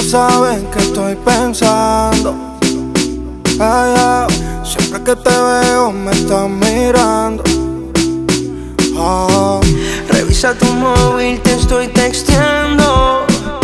sabes que estoy pensando. Ay, ay, siempre que te veo me estás mirando. Oh. Revisa tu móvil, te estoy texteando.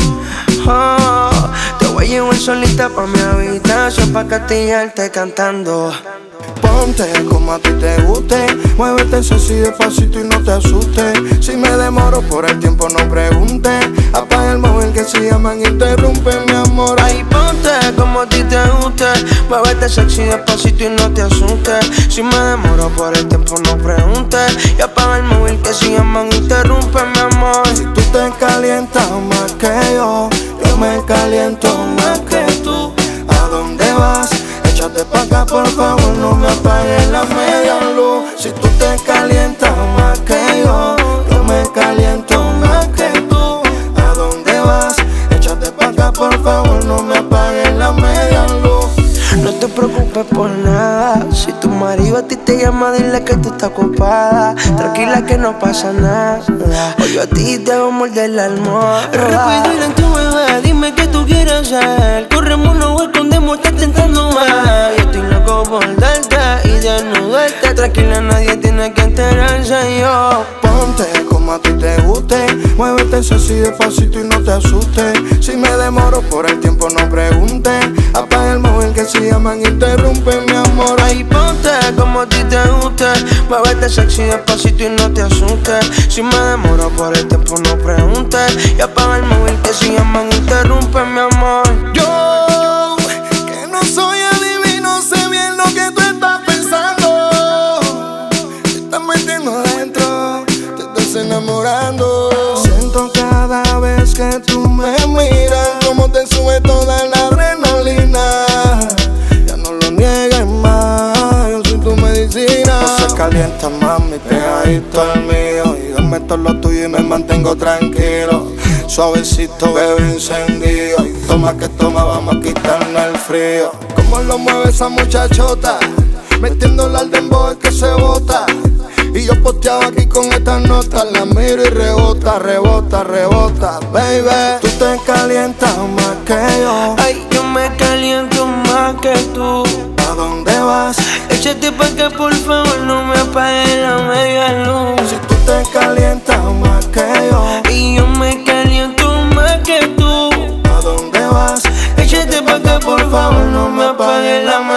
Oh. Te voy a llevar solita pa' mi habitación pa' castigarte cantando. Ponte como a ti te guste, muévete así despacito y no te asustes. Si me demoro por el tiempo no preguntes. Apaga el móvil que si llaman interrumpe mi amor. Ay, ponte como a ti te guste, muévete sexy despacito y no te asustes. Si me demoro por el tiempo no preguntes. Y apaga el móvil que si llaman interrumpe mi amor. Si tú te calientas más que yo me caliento más que tú. ¿A dónde vas? Échate pa' acá por favor, no me apagues la media luz. Si tú te calientas más que yo me caliento más que tú. ¿A dónde vas? Échate pa' acá por favor, no me apagues la media luz. No te preocupes por nada, si tu marido a ti te llama dile que tú estás ocupada. Tranquila que no pasa nada, hoy yo a ti te hago morder la almohada. Rápido y lento bebé, dime qué tú quieres hacer. Corremos, no escondemos, estás tentando más. Yo estoy loco por darte y desnudarte. Tranquila, nadie tiene que enterarse. Yo ponte como a ti te guste, muévete así despacito y no te asustes. Si me demoro por el tiempo no preguntes. Apaga el móvil que si llaman interrumpe mi amor. Ay, ponte como a ti te guste, muévete sexy despacito y no te asustes. Si me demoro por el tiempo no preguntes. Y apaga el móvil que si llaman interrumpe mi amor. Yo, que no soy adivino, sé bien lo que tú estás pensando. Te estás metiendo adentro, te estás enamorando. Siento cada vez que tú me miras como te sube toda la adrenalina. Ya no lo niegues más, yo soy tu medicina. No se calienta mami, pegadito al mío. Y dame todo lo tuyo y me mantengo tranquilo. Suavecito, bebé encendido. Y toma que toma, vamos a quitarnos el frío. Cómo lo mueve esa muchachota, metiéndola al dembow que se bota. Y yo posteaba aquí con estas notas, la miro y rebota, rebota, rebota, baby. Tú te calientas más que yo. Ay, yo me caliento más que tú. ¿A dónde vas? Échate pa' que por favor no me apagues la media luz. Si tú te calientas más que yo y yo me caliento más que tú. ¿A dónde vas? Échate pa' que por favor no me apagues la media luz.